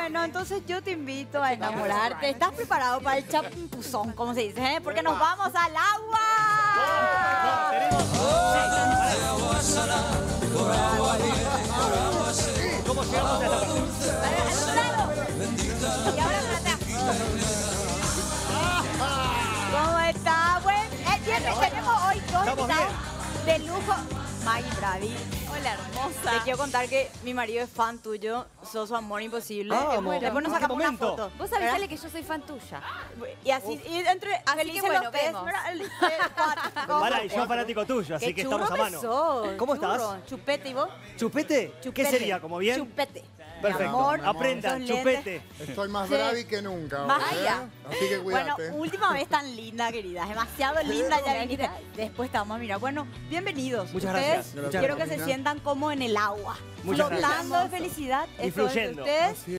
Bueno, entonces yo te invito a enamorarte. ¿Estás preparado para el champuzón, como se dice? Porque nos vamos al agua. ¿Cómo llegamos a esta parte? Y ahora ¿cómo está? Bueno, tenemos hoy dos invitados de lujo. Maggie Bravi. Hola, hermosa. Te quiero contar que mi marido es fan tuyo, sos su amor imposible. Vamos. Después nos sacamos una foto. Vos avisale que yo soy fan tuya. Y así, y entre felices bueno, los tres, vemos. Para, y yo fanático tuyo, así que estamos a mano. ¿Cómo estás? Chupete, ¿y vos? ¿Chupete? ¿Qué Chupete. sería? ¿Como bien? Chupete. Perfecto. Amor, Aprendan, esos lentes. chupete. Estoy más Sí. bravi que nunca. Más ¿eh? allá. Así que Bueno, cuídate. última vez tan linda, querida. Demasiado linda ya viniste. Después te vamos a mirar. Bueno, bienvenidos. Muchas Ustedes, gracias. Muchas quiero que gracias. se sientan como en el agua. Muchas Flotando gracias. de felicidad. Y Eso es de fluyendo. ustedes. Así